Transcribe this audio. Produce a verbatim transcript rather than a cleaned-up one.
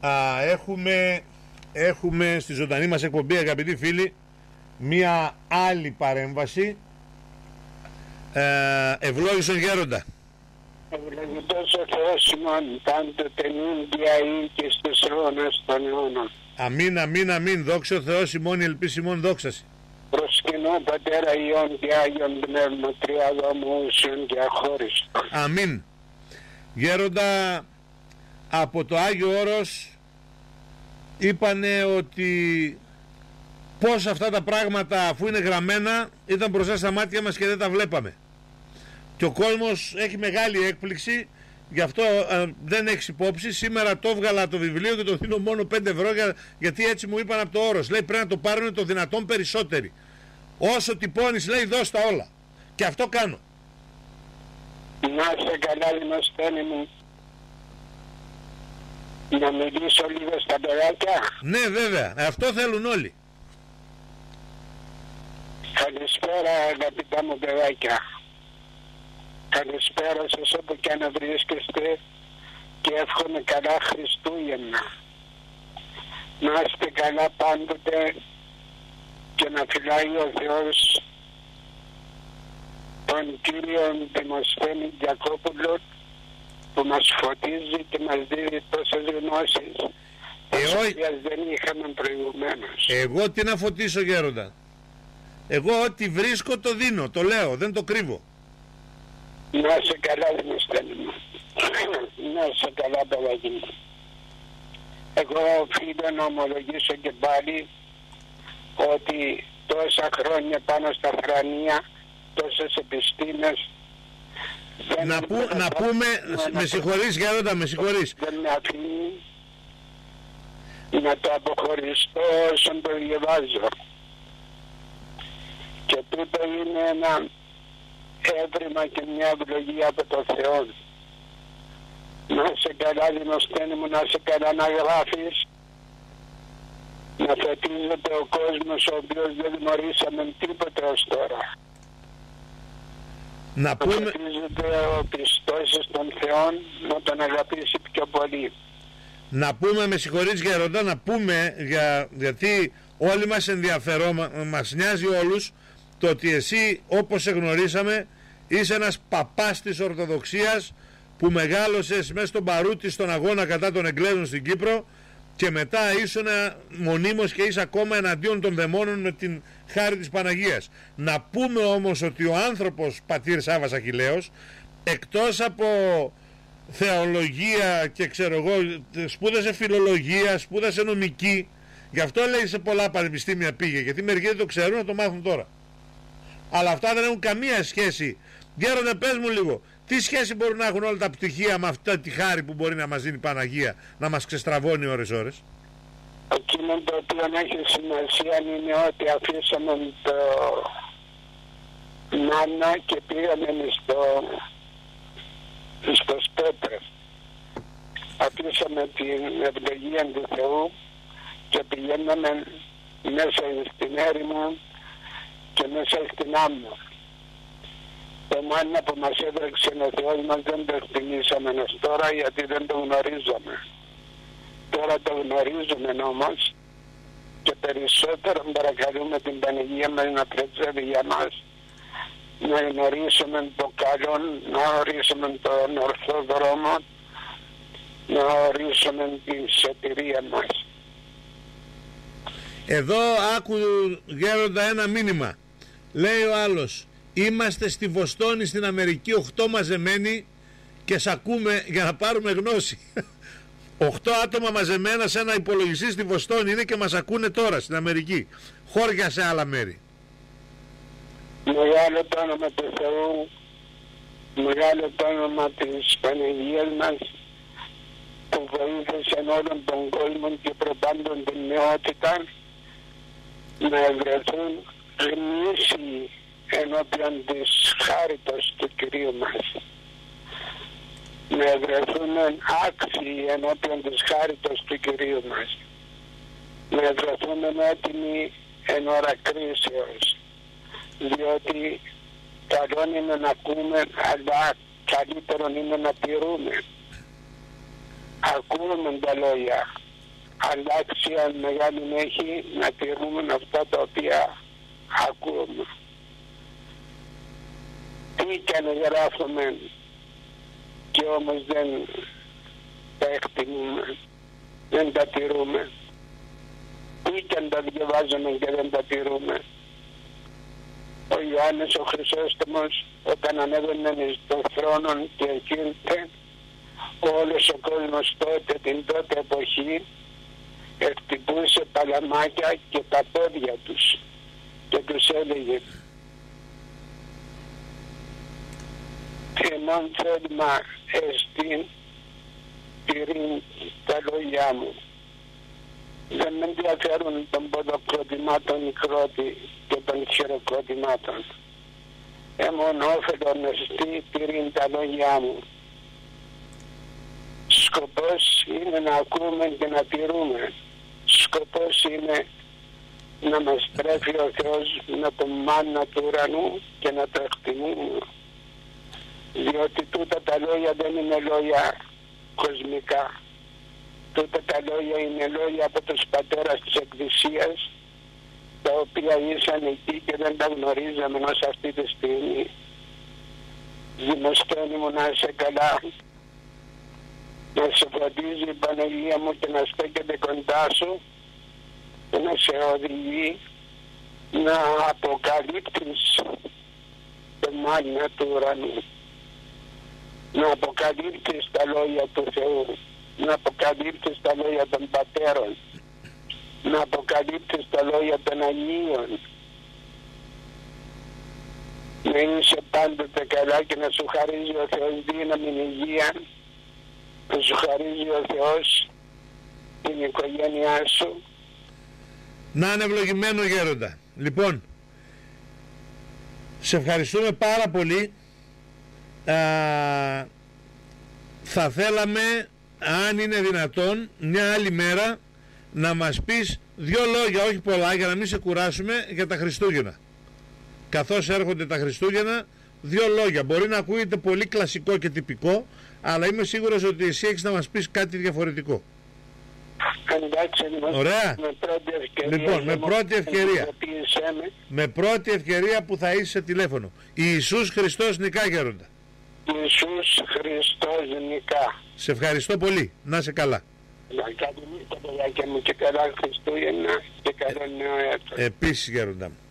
Α, έχουμε, έχουμε στη ζωντανή μας εκπομπή, αγαπητοί φίλοι, μία άλλη παρέμβαση. ε, Ευλόγησον Γέροντα. Ευλογητός ο Θεός ημών, πάντοτε νύντια ή και στους αιώνας των αιώνων. Αμήν, αμήν, αμήν. Δόξα ο Θεός ημών, η ελπίση ημών δόξαση. Προσκυνώ Πατέρα Υιόν και Άγιον Πνεύμα, τριάδα ομοούσιον και αχώριστον. Αμήν. Γέροντα, από το Άγιο Όρος είπανε ότι πως αυτά τα πράγματα, αφού είναι γραμμένα, ήταν μπροστά στα μάτια μας και δεν τα βλέπαμε. Και ο κόσμος έχει μεγάλη έκπληξη, γι' αυτό ε, δεν έχεις υπόψη. Σήμερα το έβγαλα το βιβλίο και το δίνω μόνο πέντε ευρώ, για, γιατί έτσι μου είπαν από το Όρος. Λέει πρέπει να το πάρουν το δυνατόν περισσότεροι. Όσο τυπώνεις, λέει, δώσ' τα όλα. Και αυτό κάνω. Να σε καλά, Δημοσθένη μου. Να μιλήσω λίγο στα παιδάκια. Ναι, βέβαια. Αυτό θέλουν όλοι. Καλησπέρα, αγαπητά μου παιδάκια. Καλησπέρα σας όπου και αν βρίσκεστε και εύχομαι καλά Χριστούγεννα. Να είστε καλά πάντοτε και να φυλάει ο Θεός τον Κύριον Δημοσθένη Γιακόπουλο που μας φωτίζει και μας δίνει τόσες γνώσεις τις οποίες δεν είχαμε προηγουμένως. Εγώ τι να φωτίσω, Γέροντα? Εγώ ό,τι βρίσκω το δίνω, το λέω, δεν το κρύβω. Να είσαι καλά, Δημοσθένη μου. Να είσαι καλά, παιδάκι μου. Εγώ οφείλω να ομολογήσω και πάλι ότι τόσα χρόνια πάνω στα θρανία, τόσες επιστήμες, να, που, να, να πούμε, με συγχωρείς Γέροντα, με συγχωρείς. Δεν με αφήνει να το αποχωριστώ όσον το διαβάζω. Και τούτο είναι ένα έβριμα και μια ευλογία από το Θεό. Να είσαι καλά, Δημοσθένη μου, να είσαι καλά να γράφεις, να φωτίζεται ο κόσμος ο οποίος δεν γνωρίσαμε τίποτε ως τώρα. Να πούμε... Να φωτίζεται ο πιστός των Θεών, να τον αγαπήσει πιο πολύ. Να πούμε, με συγχωρείς Γέροντα, να πούμε, για, γιατί όλοι μας ενδιαφερόμα, μας νοιάζει όλους, το ότι εσύ όπως σε γνωρίσαμε είσαι ένας παπάς της Ορθοδοξίας που μεγάλωσες μέσα στον Παρούτη στον αγώνα κατά των Εγγλέζων στην Κύπρο και μετά ήσουν μονίμως και είσαι ακόμα εναντίον των δαιμόνων με την χάρη της Παναγίας. Να πούμε όμως ότι ο άνθρωπος πατήρ Σάββας Αχιλλέος, εκτός από θεολογία και ξέρω εγώ, σπούδασε φιλολογία, σπούδασε νομική, γι' αυτό λέει σε πολλά πανεπιστήμια πήγε, γιατί μερικοί δεν το ξέρουν, να το μάθουν τώρα. Αλλά αυτά δεν έχουν καμία σχέση. Γέροντα, πες μου λίγο, τι σχέση μπορούν να έχουν όλα τα πτυχία με αυτή τη χάρη που μπορεί να μας δίνει η Παναγία, να μας ξεστραβώνει ώρες ώρες? Εκείνο το οποίο έχει σημασία είναι ότι αφήσαμε το μάνα και πήγαμε στο, στο σπέτρε. Αφήσαμε την ευλογία του Θεού και πηγαίναμε μέσα στην έρημο και μέσα στην άμμο. Το μάνα που μας έβρεξε ο Θεός μας δεν το εκτιμήσαμε ως τώρα, γιατί δεν το γνωρίζαμε. Τώρα το γνωρίζουμε όμως και περισσότερο παρακαλούμε την Παναγία μας να πρεσβεύει για μας, να γνωρίσουμε το καλό, να ορίσουμε τον ορθό δρόμο, να ορίσουμε την σωτηρία μας. Εδώ άκου, Γέροντα, ένα μήνυμα. Λέει ο άλλος, είμαστε στη Βοστόνη στην Αμερική οκτώ μαζεμένοι και σ' ακούμε για να πάρουμε γνώση. Οχτώ άτομα μαζεμένα σε ένα υπολογιστή στη Βοστόνη είναι και μας ακούνε τώρα στην Αμερική. Χώρια σε άλλα μέρη. Μεγάλο το όνομα του Θεού, μεγάλο το όνομα της Παναγίας μας που βοήθησε όλον τον κόσμο και προπάντων την νεότητα να βρεθούν γνήσιοι ενώπιον της χάριτος του Κυρίου μας, να βρεθούν άξιοι ενώπιον της χάριτος του Κυρίου μας, να βρεθούν έτοιμοι εν ώρα κρίσεως, διότι καλό είναι να ακούμε, αλλά καλύτερο είναι να τηρούμε. Ακούμε τα λόγια, αλλάξει αν μεγάλη έχει να τηρούμε αυτά τα οποία ακούμε. Τι και αν γράφουμε και όμως δεν τα εκτιμούμε, δεν τα τηρούμε. Τι και αν τα διαβάζουμε και δεν τα τηρούμε. Ο Ιωάννης ο Χρυσόστομος όταν ανέβαινε στον θρόνο και εκείρθε, όλος ο κόσμος τότε, την τότε εποχή, εκτυπούσε παλαμάκια και τα πόδια τους και τους έλεγε «Εμάν θέλημα εστίν τηρήν τα λόγια μου». Δεν με ενδιαφέρουν των ποδοκροτημάτων μικρότη και των χειροκροτημάτων. Εμόν όφελον εστί τηρήν τα λόγια μου. Σκοπός είναι να ακούμε και να τηρούμε. Σκοπός είναι να μας τρέφει ο Θεός με το μάνα του ουρανού και να το εκτιμούμε. Διότι τούτα τα λόγια δεν είναι λόγια κοσμικά. Τούτα τα λόγια είναι λόγια από τους πατέρας της Εκκλησίας, τα οποία ήσαν εκεί και δεν τα γνωρίζαμε ως αυτή τη στιγμή. Δημοσθένη μου να είσαι καλά, να σε φροντίζει η Παναγία μου και να στέκεται κοντά σου και να σε οδηγεί να αποκαλύπτεις το μάνα του ουρανού, να αποκαλύπτεις τα λόγια του Θεού, να αποκαλύπτεις τα λόγια των πατέρων, να αποκαλύπτεις τα λόγια των Αγίων, να είσαι πάντοτε καλά και να σου χαρίζει ο Θεός δύναμη, υγεία, να σου χαρίζει ο Θεός την οικογένειά σου. Να είναι ευλογημένο γέροντα. Λοιπόν, σε ευχαριστούμε πάρα πολύ. Α, θα θέλαμε, αν είναι δυνατόν, μια άλλη μέρα να μας πεις δύο λόγια, όχι πολλά, για να μην σε κουράσουμε, για τα Χριστούγεννα. Καθώς έρχονται τα Χριστούγεννα, δύο λόγια. Μπορεί να ακούγεται πολύ κλασικό και τυπικό, αλλά είμαι σίγουρος ότι εσύ έχεις να μας πεις κάτι διαφορετικό. Εντάξει, ωραία. Με πρώτη ευκαιρία, λοιπόν, με πρώτη ευκαιρία, με πρώτη ευκαιρία που θα είσαι σε τηλέφωνο. Ιησούς Χριστός νικά, γέροντα. Ιησούς Χριστός νικά. Σε ευχαριστώ πολύ. Να είσαι καλά. Να κάνουμε τα παιδάκια μου και καλά Χριστούγεννα και καλό νέο έτος. Επίσης, γέροντα μου.